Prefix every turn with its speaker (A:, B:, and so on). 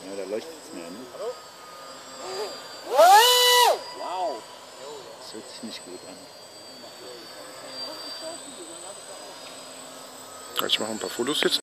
A: Ja, da leuchtet es mehr, ne?
B: Wow!
A: Das hört sich nicht gut an.
C: Ich mache ein paar Fotos jetzt.